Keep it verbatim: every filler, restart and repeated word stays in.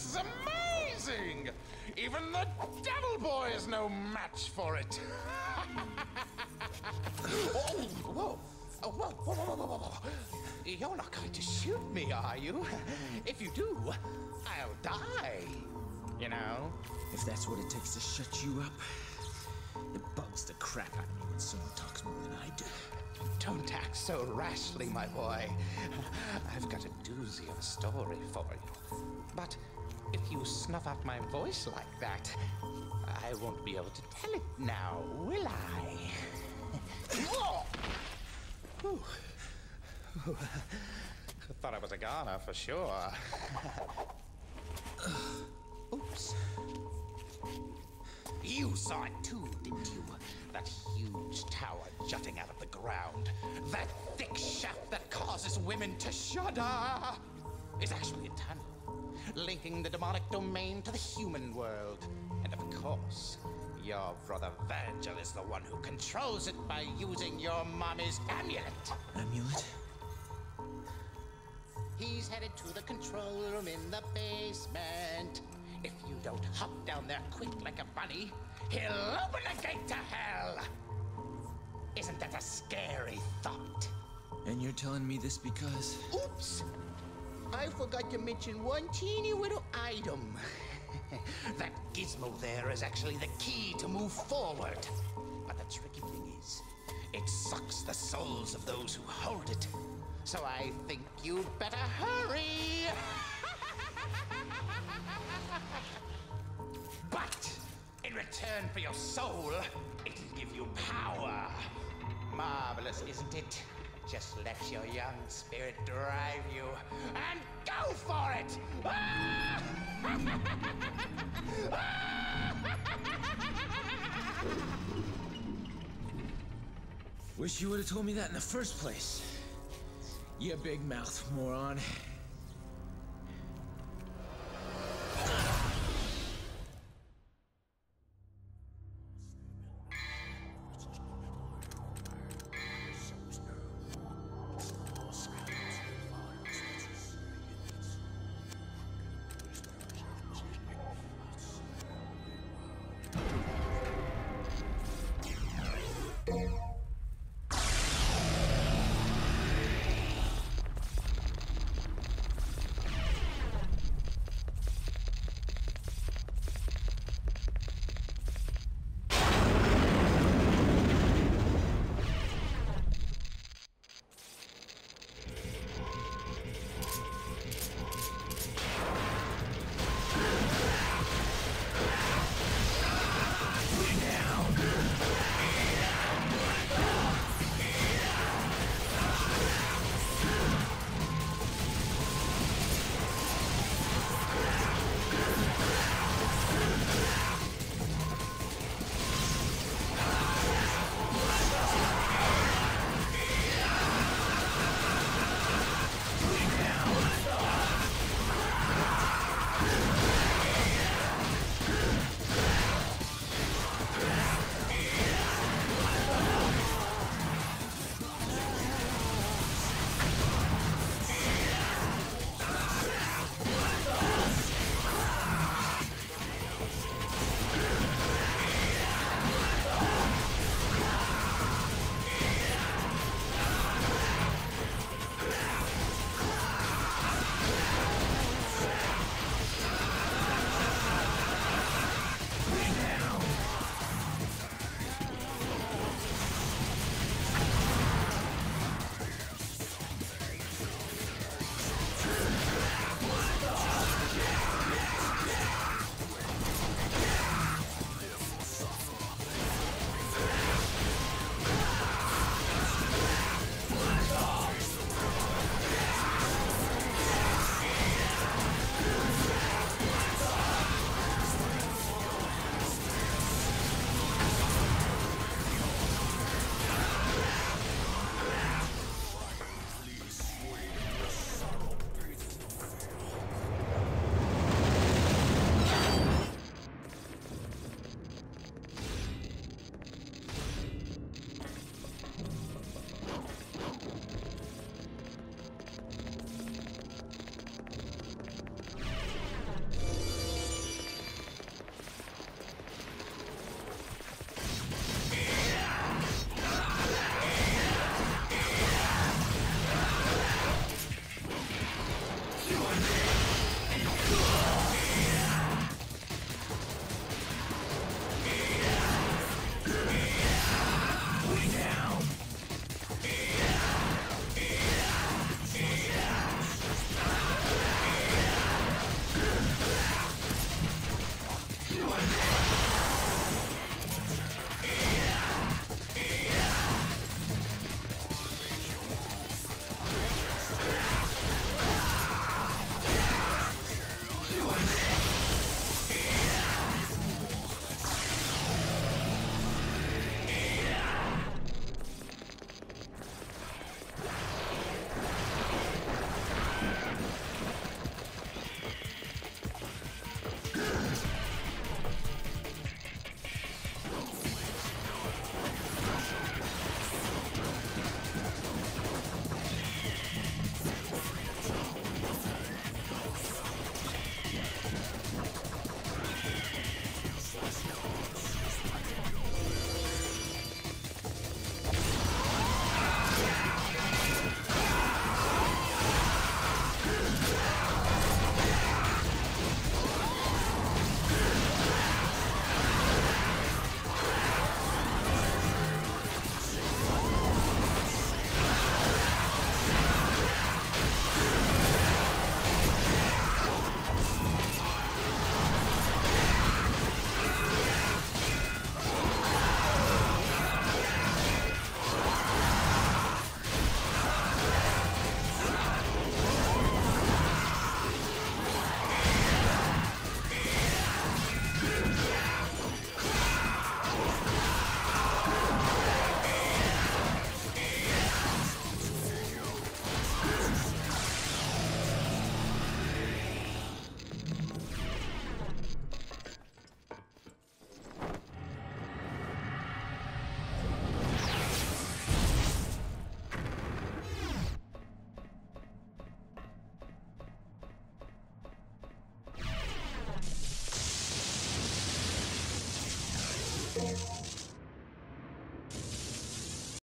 is amazing! Even the Devil Boy is no match for it. Oh, whoa. Oh, whoa, whoa, whoa, whoa, whoa, whoa. You're not going to shoot me, are you? If you do, I'll die. You know? If that's what it takes to shut you up, it bugs the crap out of me when someone talks more than I do. Don't act so rashly, my boy. I've got a doozy of a story for you. But if you snuff out my voice like that, I won't be able to tell it now, will I? Whew. Whew. Thought I was a goner for sure. Oops. You saw it too, didn't you? That huge tower jutting out of the ground. That thick shaft that causes women to shudder is actually a tunnel, linking the demonic domain to the human world. And of course, your brother Virgil is the one who controls it by using your mommy's amulet. Amulet? He's headed to the control room in the basement. If you don't hop down there quick like a bunny, he'll open the gate to hell. Isn't that a scary thought? And you're telling me this because... Oops! I forgot to mention one teeny little item. That gizmo there is actually the key to move forward. But the tricky thing is, it sucks the souls of those who hold it. So I think you'd better hurry! But in return for your soul, it'll give you power. Marvelous, isn't it? Just let your young spirit drive you, and go for it! Wish you would have told me that in the first place. You big mouth, moron.